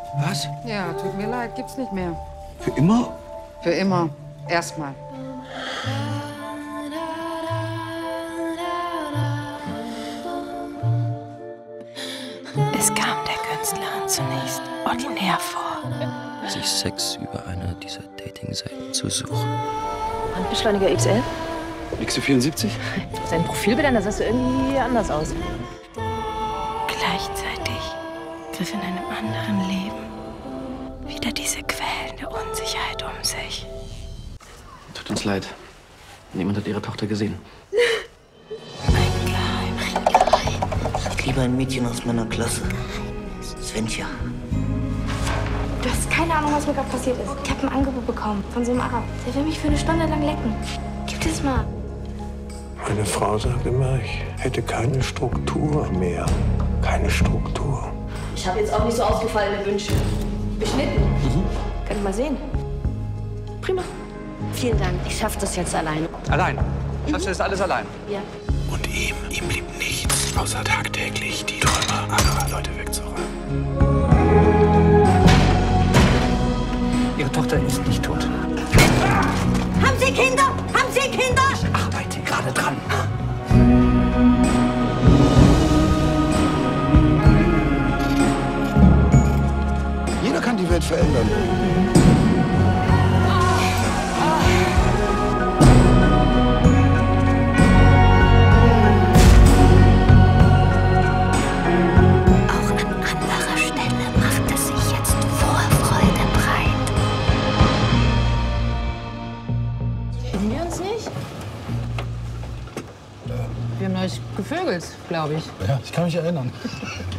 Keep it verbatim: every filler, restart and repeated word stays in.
Was? Ja, tut mir leid, gibt's nicht mehr. Für immer? Für immer. Erstmal. Es kam der Künstlerin zunächst ordinär vor, sich Sex über eine dieser Dating-Seiten zu suchen. Handbeschleuniger X L? X U vierundsiebzig? Sein Profilbild, da sahst du irgendwie anders aus. Gleichzeitig griff in einem anderen Leben wieder diese quälende Unsicherheit um sich. Tut uns leid. Niemand hat ihre Tochter gesehen. Ein Geheim. Ein Geheim. Ich liebe ein Mädchen aus meiner Klasse. Svenja. Du hast keine Ahnung, was mir gerade passiert ist. Ich habe ein Angebot bekommen von so einem Arab. Der will mich für eine Stunde lang lecken. Gib das mal. Meine Frau sagt immer, ich hätte keine Struktur mehr. Keine Struktur. Ich habe jetzt auch nicht so ausgefallene Wünsche. Beschnitten. Mhm. Könnt mal sehen. Prima. Vielen Dank. Ich schaffe das jetzt alleine. Allein? Schaffst du das alles allein? Ja. Und ihm, ihm blieb nichts, außer tagtäglich die Träume anderer Leute wegzuräumen. Ihre Tochter ist nicht tot. Haben Sie Kinder? Haben Sie Kinder? Ich arbeite gerade dran. Jeder kann die Welt verändern. Auch an anderer Stelle machte sich jetzt Vorfreude breit. Kennen wir uns nicht? Wir haben neulich gevögelt, glaube ich. Ja, ich kann mich erinnern.